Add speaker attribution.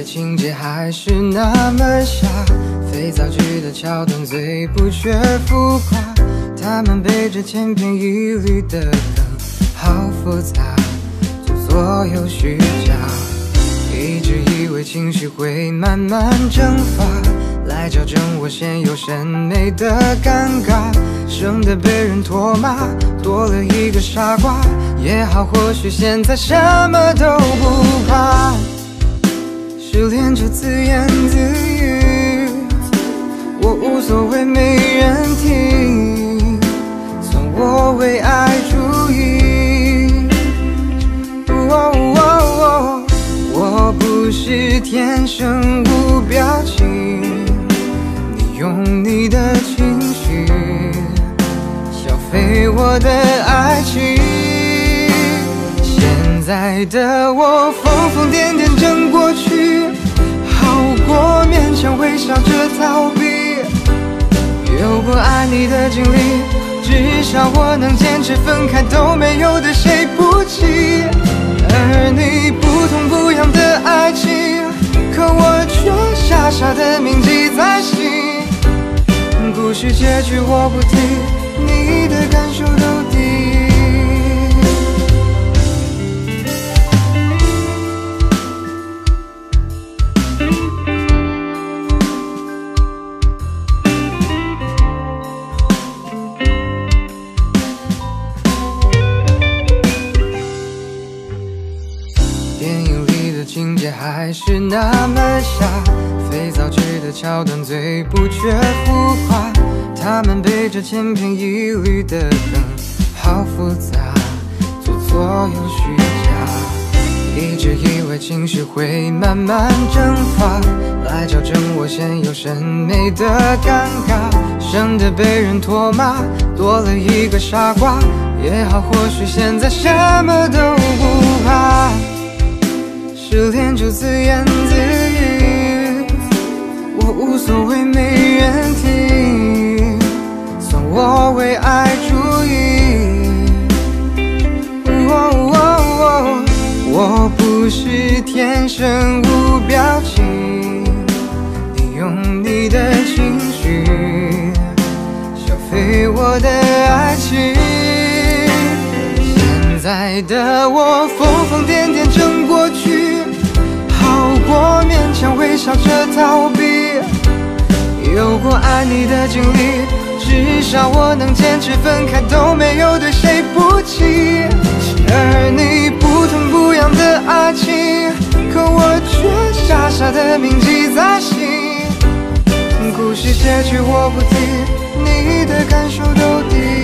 Speaker 1: 的情节还是那么傻，肥皂剧的桥段最不缺浮夸，他们背着千篇一律的梗，好复杂，就左右虚假。一直以为情绪会慢慢蒸发，来矫正我现有审美的尴尬，省得被人唾骂，多了一个傻瓜也好，或许现在什么都不怕。失恋就自言自语，我无所谓没人听，算我为爱注意。我不是天生无表情，你用你的情绪消费我的爱情。现在的我疯疯癫癫争过去，好过勉强微笑着逃避。有过爱你的经历，至少我能坚持，分开都没有对谁不起。而你不痛不痒的爱情，可我却傻傻的铭记在心。故事结局我不提，你的感受都低。电影里的情节还是那么傻，肥皂剧的桥段最不缺浮夸，他们背着千篇一律的梗，好复杂，做左右虚假。一直以为情绪会慢慢蒸发，来矫正我现有审美的尴尬，省得被人唾骂，多了一个傻瓜也好，或许现在什么都不怕。失恋就自言自语，我无所谓没人听，算我为爱注意。我不是天生无表情，你用你的情绪消费我的爱情。现在的我疯疯癫癫争过去，好过勉强微笑着逃避。有过爱你的经历，至少我能坚持，分开都没有对谁不起。而你不痛不痒的爱情，可我却傻傻的铭记在心。故事结局我不提，你的感受都低。